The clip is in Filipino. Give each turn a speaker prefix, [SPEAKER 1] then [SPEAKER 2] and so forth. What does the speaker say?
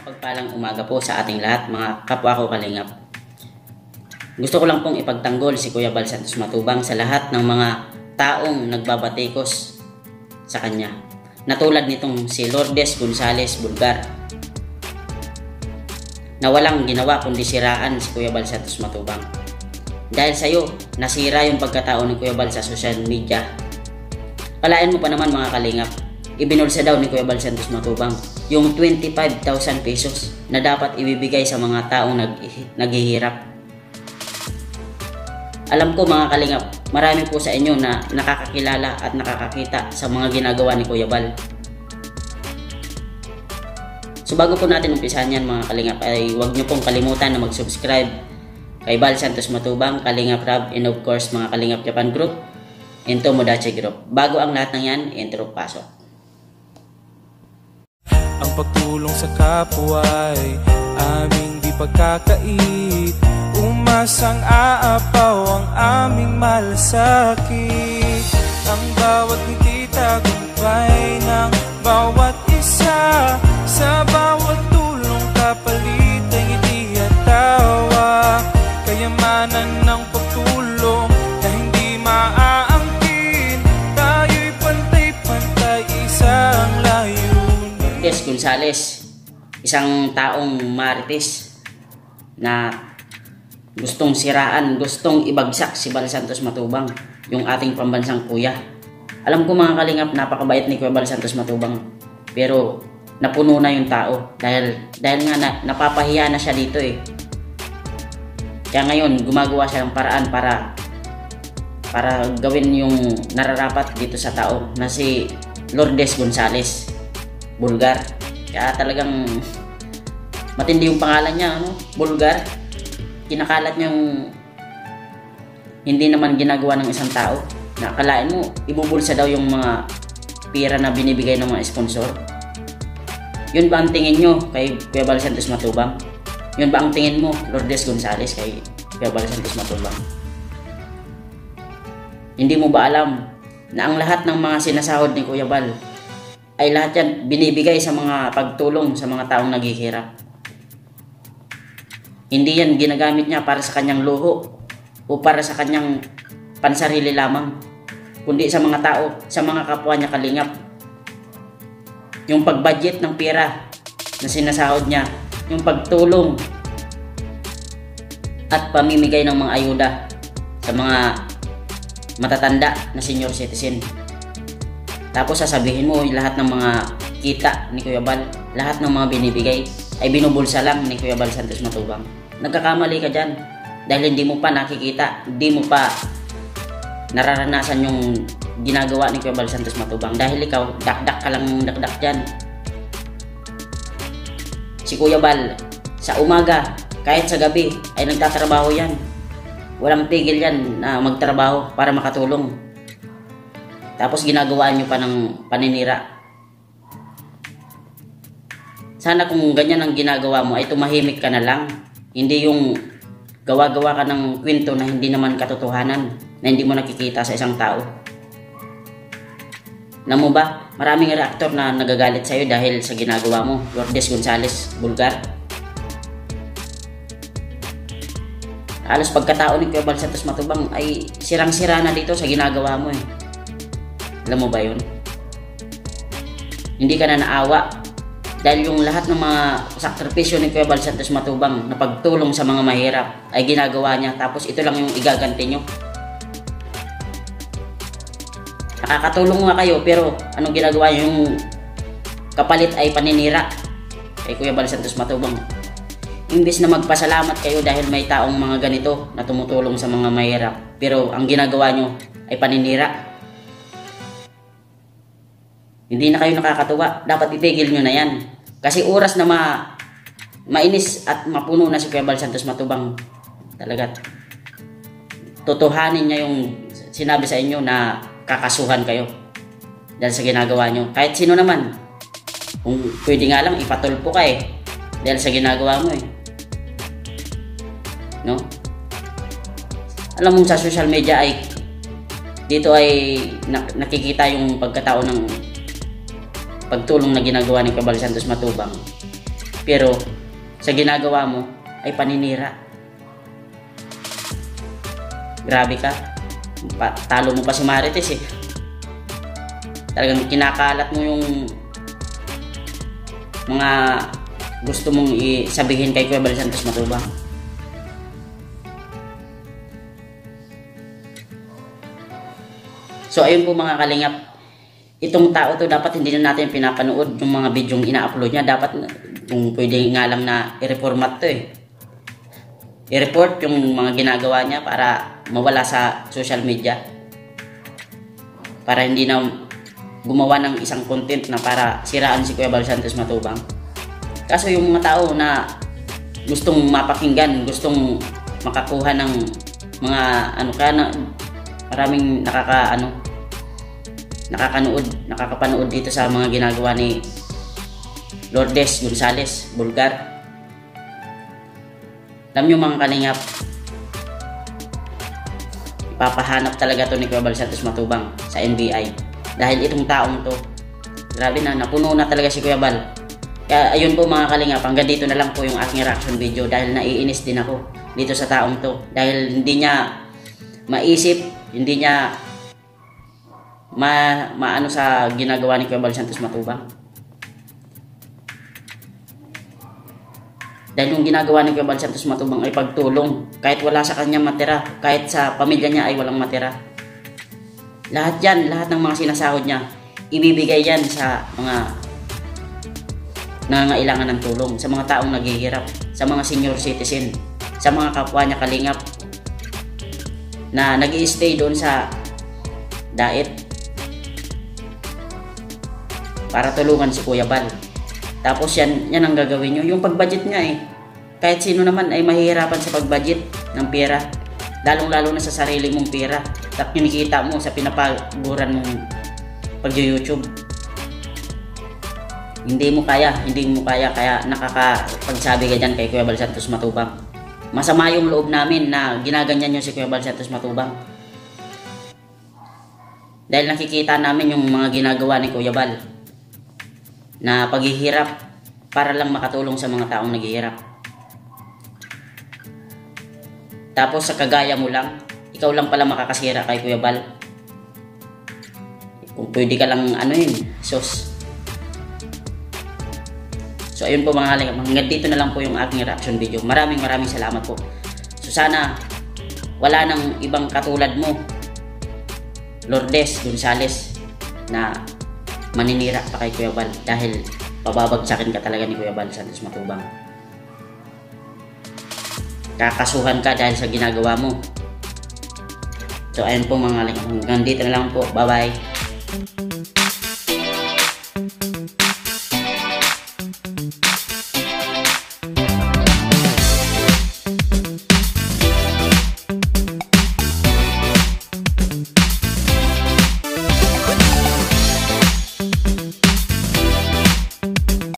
[SPEAKER 1] Mapagpalang umaga po sa ating lahat, mga kapwa ko kalingap. Gusto ko lang pong ipagtanggol si Kuya Bal Santos Matubang sa lahat ng mga taong nagbabatikos sa kanya, na tulad nitong si Lourdes Gonzales Bulgar, na walang ginawa kundi siraan si Kuya Bal Santos Matubang. Dahil sa iyo, nasira yung pagkatao ni Kuya Bal sa social media. Kalain mo pa naman mga kalingap, ibinulsa daw ni Kuya Bal Santos Matubang yung 25,000 pesos na dapat ibibigay sa mga taong naghihirap. Alam ko mga kalingap, marami po sa inyo na nakakakilala at nakakakita sa mga ginagawa ni Kuya Bal. So bago po natin umpisahan yan mga kalingap, ay huwag nyo pong kalimutan na mag-subscribe kay Bal Santos Matubang, Kalingap Rab, and of course mga Kalingap Japan Group and Tomodachi Group. Bago ang lahat ng yan, intro pasok.
[SPEAKER 2] Ang pagtulong sa kapwa ay aming di pagkakait. Umasang aapaw ang aming malasakit. Ang bawat ngiti tagumpay ng bawat isa. Sa bawat tulong kapalit ay ngiti at tawa. Kayamanan ng pagtulong na hindi maaangkin. Tayo'y pantay-pantay, isang layo.
[SPEAKER 1] Lourdes Gonzales, isang taong marites na gustong siraan, gustong ibagsak si Bal Santos Matubang, yung ating pambansang kuya. Alam ko mga kalingap, napakabait ni Kuya Bal Santos Matubang, pero napuno na yung tao dahil nga napapahiya na siya dito eh. Kaya ngayon gumagawa siya ng paraan para gawin yung nararapat dito sa tao na si Lourdes Gonzales Bulgar. Kaya talagang matindi yung pangalan niya, ano? Bulgar. Kinakalat niya yung hindi naman ginagawa ng isang tao. Nakalain mo, ibubulsa daw yung mga pera na binibigay ng mga sponsor. Yun ba ang tingin nyo kay Kuya Bal Santos Matubang? Yun ba ang tingin mo, Lourdes Gonzales, kay Kuya Bal Santos Matubang? Hindi mo ba alam na ang lahat ng mga sinasahod ni Kuya Bal ay lahat yan binibigay sa mga pagtulong sa mga taong naghihirap? Hindi yan ginagamit niya para sa kanyang luho o para sa kanyang pansarili lamang, kundi sa mga tao, sa mga kapwa niya kalingap. Yung pag-budget ng pera na sinasahod niya, yung pagtulong at pamimigay ng mga ayuda sa mga matatanda na senior citizen. Tapos sasabihin mo lahat ng mga kita ni Kuya Bal, lahat ng mga binibigay ay binubulsa lang ni Kuya Bal Santos Matubang. Nagkakamali ka dyan dahil hindi mo pa nakikita, hindi mo pa nararanasan yung ginagawa ni Kuya Bal Santos Matubang, dahil ikaw dakdak ka lang dakdak dyan. Si Kuya Bal sa umaga kahit sa gabi ay nagtatrabaho yan. Walang tigil yan na magtrabaho para makatulong. Tapos ginagawa nyo pa ng paninira. Sana kung ganyan ang ginagawa mo ay tumahimik ka na lang. Hindi yung gawa-gawa ka ng kwento na hindi naman katotohanan, na hindi mo nakikita sa isang tao. Alam mo ba, maraming reaktor na nagagalit sa'yo dahil sa ginagawa mo, Lourdes Gonzales Bulgar. Halos pagkatao ni Kuya Bal Santos Matubang ay sirang-sira na dito sa ginagawa mo eh. Alam mo ba yun? Hindi ka na naawa dahil yung lahat ng mga sakripisyo ni Kuya Bal Santos Matubang na pagtulong sa mga mahirap ay ginagawa niya, tapos ito lang yung igaganti nyo. Nakakatulong nga kayo pero anong ginagawa nyo? Yung kapalit ay paninira kay Kuya Bal Santos Matubang. Imbis na magpasalamat kayo dahil may taong mga ganito na tumutulong sa mga mahirap, pero ang ginagawa nyo ay paninira. Hindi na kayo nakakatuwa. Dapat itigil nyo na yan. Kasi oras na mainis at mapuno na si Kuya Bal Santos Matubang, talaga totohanin niya yung sinabi sa inyo na kakasuhan kayo dahil sa ginagawa nyo. Kahit sino naman, kung pwede nga lang ipatulpo ka eh dahil sa ginagawa mo eh, no? Alam mo, sa social media ay dito ay nakikita yung pagkatao ng pagtulong na ginagawa ni Kuya Bal Santos Matubang. Pero sa ginagawa mo ay paninira. Grabe ka. Talo mo pa si Marites eh. Talagang kinakalat mo yung mga gusto mong isabihin kay Kuya Bal Santos Matubang. So ayun po mga kalingap, itong tao to dapat hindi na natin pinapanood yung mga bidyong ina-upload niya. Dapat kung pwede nga lang na i-reformat to eh. I-report yung mga ginagawa niya para mawala sa social media. Para hindi na gumawa ng isang content na para siraan si Kuya Bal Santos Matubang. Kaso yung mga tao na gustong mapakinggan, gustong makakuha ng mga maraming nakakapanood dito sa mga ginagawa ni Lourdes Gonzales Bulgar. Alam nyo mga kalingap, ipapahanap talaga to ni Kuya Bal Santos Matubang sa NBI. Dahil itong taong to, grabe na, napuno na talaga si Kuya Bal. Kaya ayun po mga kalingap, hanggang dito na lang po yung aking reaction video dahil naiinis din ako dito sa taong to. Dahil hindi niya maisip, hindi niya maano sa ginagawa ni Kuya Bal Santos Matubang. Dahil yung ginagawa ni Kuya Bal Santos Matubang ay pagtulong. Kahit wala sa kanya matira, kahit sa pamilya niya ay walang matira. Lahat yan, lahat ng mga sinasahod niya, ibibigay yan sa mga nangangailangan ng tulong, sa mga taong naghihirap, sa mga senior citizen, sa mga kapwa niya kalingap na nag-i-stay doon sa daet para tulungan si Kuya Bal. Tapos yan ang gagawin nyo. Yung pag-budget niya eh. Kahit sino naman ay mahihirapan sa pag-budget ng pera. Lalong-lalo na sa sarili mong pera. Tapos kinikita mo sa pinapaguran mong pag-YouTube. Hindi mo kaya. Kaya nakakapagsabi ka dyan kay Kuya Bal Santos Matubang. Masama yung loob namin na ginaganyan nyo si Kuya Bal Santos Matubang. Dahil nakikita namin yung mga ginagawa ni Kuya Bal na paghihirap para lang makatulong sa mga taong naghihirap. Tapos sa kagaya mo lang, ikaw lang pala makakasira kay Kuya Bal. Kung pwede ka lang sus. So ayun po mga kalingap, hanggang dito na lang po yung aking reaction video. Maraming salamat po. So sana wala nang ibang katulad mo, Lourdes Gonzales, na maninira pa kay Kuya Bal dahil pababagsakin ka talaga ni Kuya Bal Santos Matubang. Kakasuhan ka dahil sa ginagawa mo. So ayun po mga kalingap, hanggang dito na lang po. Bye bye.